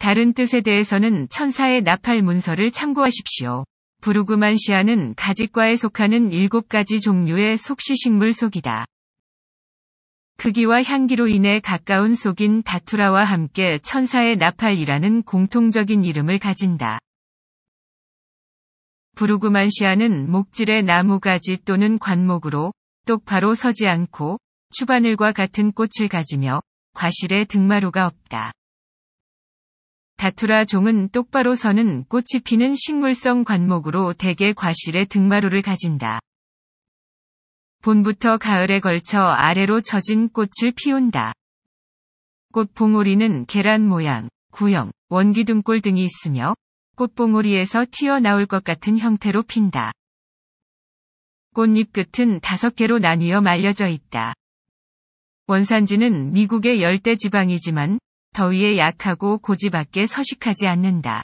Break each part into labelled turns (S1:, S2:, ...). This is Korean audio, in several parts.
S1: 다른 뜻에 대해서는 천사의 나팔 문서를 참고하십시오. 부르그만시아는 가지과에 속하는 7가지 종류의 속시식물 속이다. 크기와 향기로 인해 가까운 속인 다투라와 함께 천사의 나팔이라는 공통적인 이름을 가진다. 부르그만시아는 목질의 나무 가지 또는 관목으로 똑바로 서지 않고 추바늘과 같은 꽃을 가지며 과실에 등마루가 없다. 다투라 종은 똑바로 서는 꽃이 피는 식물성 관목으로 대개 과실에 등마루를 가진다. 봄부터 가을에 걸쳐 아래로 처진 꽃을 피운다. 꽃봉오리는 계란 모양, 구형, 원기둥꼴 등이 있으며 꽃봉오리에서 튀어나올 것 같은 형태로 핀다. 꽃잎 끝은 5개로 나뉘어 말려져 있다. 원산지는 미국의 열대 지방이지만 더위에 약하고 고지밖에 서식하지 않는다.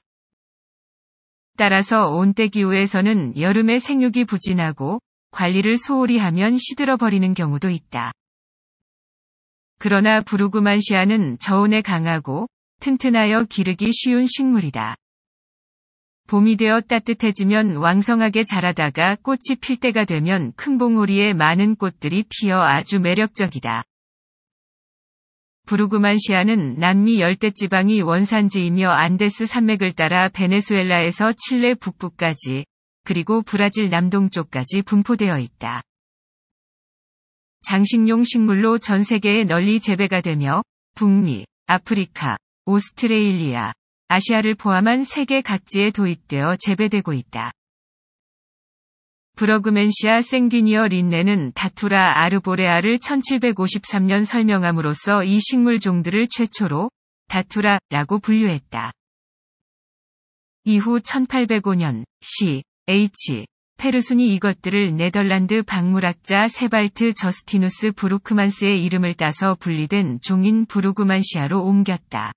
S1: 따라서 온대기후에서는 여름에 생육이 부진하고 관리를 소홀히 하면 시들어버리는 경우도 있다. 그러나 부르그만시아는 저온에 강하고 튼튼하여 기르기 쉬운 식물이다. 봄이 되어 따뜻해지면 왕성하게 자라다가 꽃이 필 때가 되면 큰 봉오리에 많은 꽃들이 피어 아주 매력적이다. 부르그만시아는 남미 열대지방이 원산지이며 안데스 산맥을 따라 베네수엘라에서 칠레 북부까지 그리고 브라질 남동쪽까지 분포되어 있다. 장식용 식물로 전 세계에 널리 재배가 되며 북미, 아프리카, 오스트레일리아, 아시아를 포함한 세계 각지에 도입되어 재배되고 있다. 브러그맨시아 생귀니어 린네는 다투라 아르보레아를 1753년 설명함으로써 이 식물 종들을 최초로 다투라라고 분류했다. 이후 1805년 C.H. 페르순이 이것들을 네덜란드 박물학자 세발트 저스티누스 브루크만스의 이름을 따서 분리된 종인 부르그만시아로 옮겼다.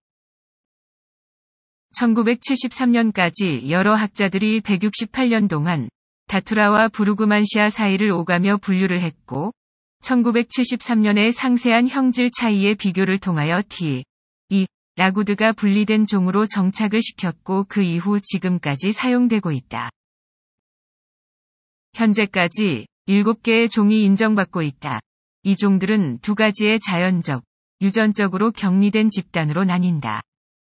S1: 1973년까지 여러 학자들이 168년 동안 다투라와 부르그만시아 사이를 오가며 분류를 했고 1973년에 상세한 형질 차이의 비교를 통하여 T.E. 라구드가 분리된 종으로 정착을 시켰고 그 이후 지금까지 사용되고 있다. 현재까지 7개의 종이 인정받고 있다. 이 종들은 2가지의 자연적, 유전적으로 격리된 집단으로 나뉜다.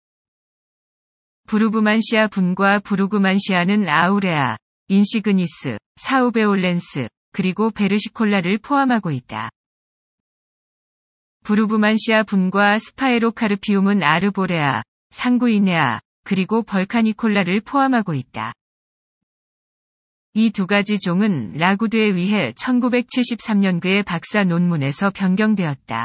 S1: 부르그만시아 분과 부르그만시아는 아우레아, 인시그니스, 사우베올렌스, 그리고 베르시콜라를 포함하고 있다. 부르그만시아 분과 스파에로카르피움은 아르보레아, 상구이네아, 그리고 벌카니콜라를 포함하고 있다. 이 2가지 종은 라구드에 의해 1973년 그의 박사 논문에서 변경되었다.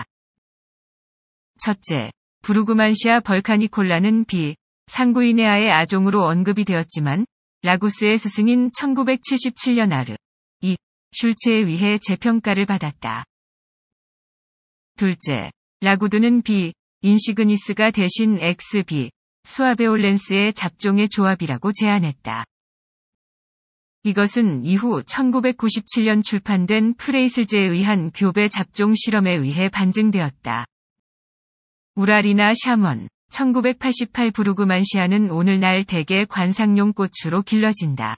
S1: 첫째, 부르그만시아 벌카니콜라는 B. 상구이네아의 아종으로 언급이 되었지만 라구스의 스승인 1977년 아르.E. 슐츠에 의해 재평가를 받았다. 둘째, 라구드는 B. 인시그니스가 대신 XB. 수아베올렌스의 잡종의 조합이라고 제안했다. 이것은 이후 1997년 출판된 프레이슬제에 의한 교배 잡종 실험에 의해 반증되었다. 우라리나 샤먼, 1988 부르그만시아는 오늘날 대개 관상용 꽃으로 길러진다.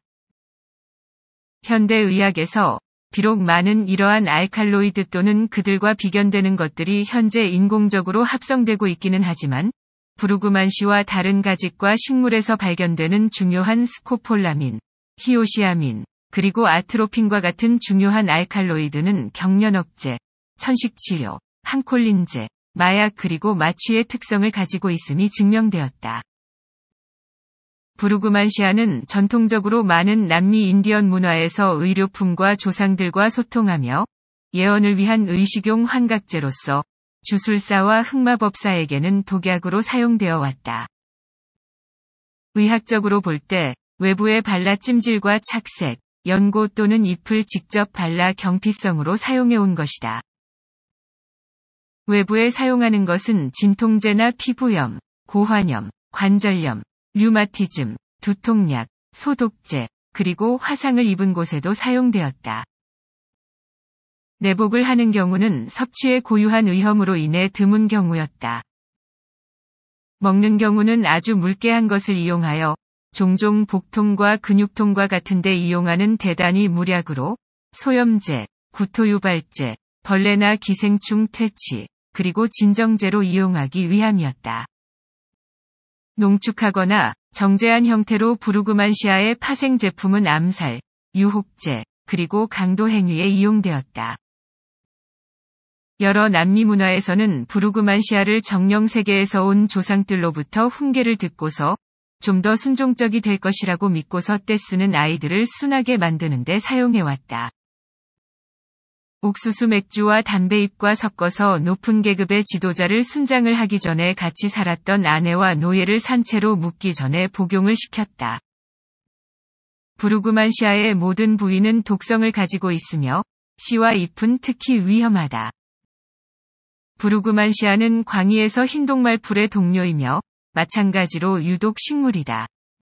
S1: 현대의학에서 비록 많은 이러한 알칼로이드 또는 그들과 비견되는 것들이 현재 인공적으로 합성되고 있기는 하지만 부르그만시와 다른 가직과 식물에서 발견되는 중요한 스코폴라민, 히오시아민, 그리고 아트로핀과 같은 중요한 알칼로이드는 경련 억제, 천식치료, 항콜린제, 마약 그리고 마취의 특성을 가지고 있음이 증명되었다. 부르그만시아는 전통적으로 많은 남미 인디언 문화에서 의료품과 조상들과 소통하며 예언을 위한 의식용 환각제로서 주술사와 흑마법사에게는 독약으로 사용되어 왔다. 의학적으로 볼 때 외부의 발라 찜질과 착색, 연고 또는 잎을 직접 발라 경피성으로 사용해온 것이다. 외부에 사용하는 것은 진통제나 피부염, 고환염, 관절염, 류마티즘, 두통약, 소독제, 그리고 화상을 입은 곳에도 사용되었다. 내복을 하는 경우는 섭취의 고유한 위험으로 인해 드문 경우였다. 먹는 경우는 아주 물개한 것을 이용하여 종종 복통과 근육통과 같은 데 이용하는 대단히 무약으로 소염제, 구토유발제, 벌레나 기생충 퇴치, 그리고 진정제로 이용하기 위함이었다. 농축하거나 정제한 형태로 부르그만시아의 파생 제품은 암살, 유혹제, 그리고 강도 행위에 이용되었다. 여러 남미 문화에서는 부르그만시아를 정령 세계에서 온 조상들로부터 훈계를 듣고서 좀 더 순종적이 될 것이라고 믿고서 떼쓰는 아이들을 순하게 만드는 데 사용해왔다. 옥수수 맥주와 담배잎과 섞어서 높은 계급의 지도자를 순장을 하기 전에 같이 살았던 아내와 노예를 산채로 묻기 전에 복용을 시켰다. 부르그만시아의 모든 부위는 독성을 가지고 있으며 씨와 잎은 특히 위험하다. 부르그만시아는 광의에서 흰독말풀의 동료이며 마찬가지로 유독 식물이다.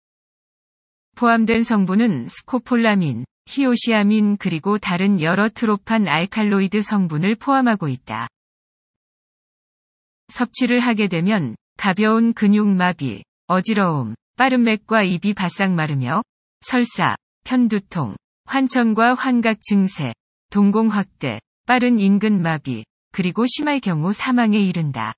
S1: 포함된 성분은 스코폴라민, 히오시아민 그리고 다른 여러 트로판 알칼로이드 성분을 포함하고 있다. 섭취를 하게 되면 가벼운 근육마비, 어지러움, 빠른 맥과 입이 바싹 마르며 설사, 편두통, 환청과 환각 증세, 동공 확대, 빠른 인근마비, 그리고 심할 경우 사망에 이른다.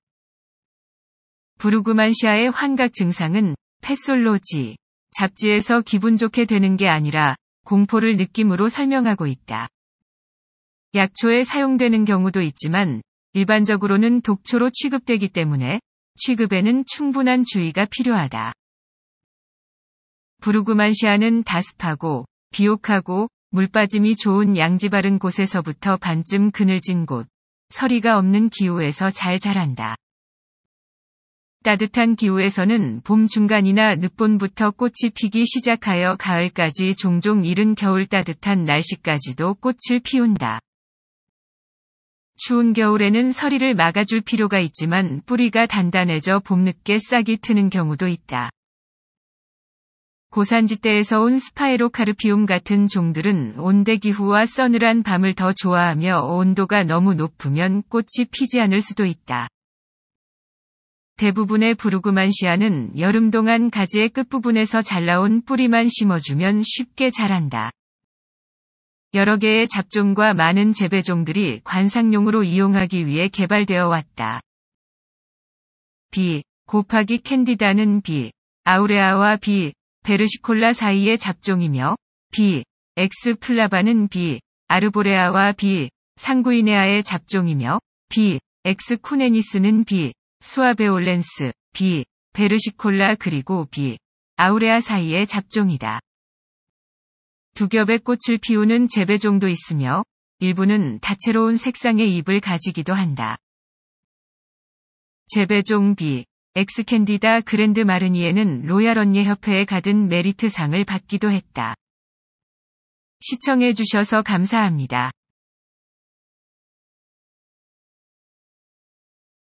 S1: 부르그만시아의 환각 증상은 패솔로지, 잡지에서 기분 좋게 되는 게 아니라 공포를 느낌으로 설명하고 있다. 약초에 사용되는 경우도 있지만 일반적으로는 독초로 취급되기 때문에 취급에는 충분한 주의가 필요하다. 부르그만시아는 다습하고 비옥하고 물빠짐이 좋은 양지 바른 곳에서부터 반쯤 그늘진 곳, 서리가 없는 기후에서 잘 자란다. 따뜻한 기후에서는 봄 중간이나 늦봄부터 꽃이 피기 시작하여 가을까지 종종 이른 겨울 따뜻한 날씨까지도 꽃을 피운다. 추운 겨울에는 서리를 막아줄 필요가 있지만 뿌리가 단단해져 봄늦게 싹이 트는 경우도 있다. 고산지대에서 온 스파이로카르피움 같은 종들은 온대기후와 서늘한 밤을 더 좋아하며 온도가 너무 높으면 꽃이 피지 않을 수도 있다. 대부분의 부르그만시아는 여름 동안 가지의 끝부분에서 잘라온 뿌리만 심어주면 쉽게 자란다. 여러 개의 잡종과 많은 재배종들이 관상용으로 이용하기 위해 개발되어 왔다. B. 곱하기 캔디다는 B. 아우레아와 B. 베르시콜라 사이의 잡종이며 B. 엑스 플라바는 B. 아르보레아와 B. 상구이네아의 잡종이며 B. 엑스 쿠네니스는 B. 수아베올렌스, B. 베르시콜라 그리고 B. 아우레아 사이의 잡종이다. 두 겹의 꽃을 피우는 재배종도 있으며 일부는 다채로운 색상의 잎을 가지기도 한다. 재배종 B. 엑스캔디다 그랜드 마르니에는 로얄 언예협회에 가든 메리트상을 받기도 했다. 시청해주셔서 감사합니다.